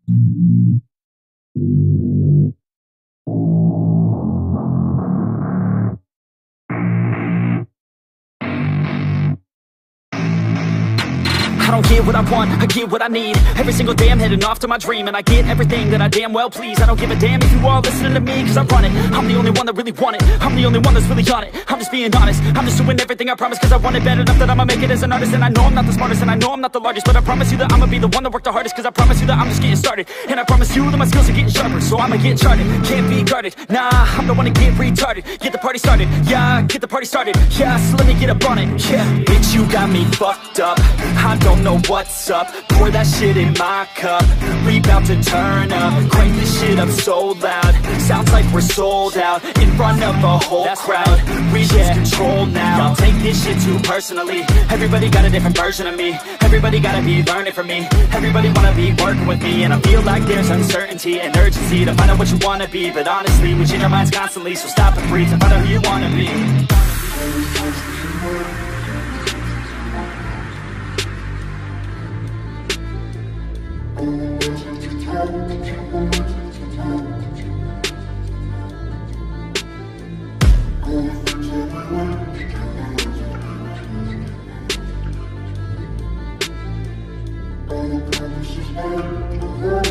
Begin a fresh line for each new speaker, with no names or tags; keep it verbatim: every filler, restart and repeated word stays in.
I don't get what I want, I get what I need. Every single day I'm heading off to my dream, and I get everything that I damn well please. I don't give a damn if you all listening to me, cause I run it. I'm the only one that really want it, I'm the only one that's really on it. I'm just being honest, I'm just doing everything I promise, cause I want it bad enough that I'ma make it as an artist. And I know I'm not the smartest, and I know I'm not the largest, but I promise you that I'ma be the one that worked the hardest. Cause I promise you that I'm just getting started, and I promise you that my skills are getting sharper. So I'ma get charted, can't be guarded. Nah, I'm the one to get retarded. Get the party started, yeah, get the party started. Yeah, so let me get up on it, yeah. Bitch, you got me fucked up, I don't know what's up. Pour that shit in my cup, we bout to turn up. Crank this shit up so loud, sounds like we're sold out. In front of a whole That's crowd, right. we yeah. lose control now. Y'all take this shit too personally, everybody got a different version of me. Everybody gotta be learning from me, everybody wanna be working with me. And I feel like there's uncertainty and urgency to find out what you wanna be. But honestly, we change our minds constantly, so stop and breathe and find out who you wanna be.
All the promises made, the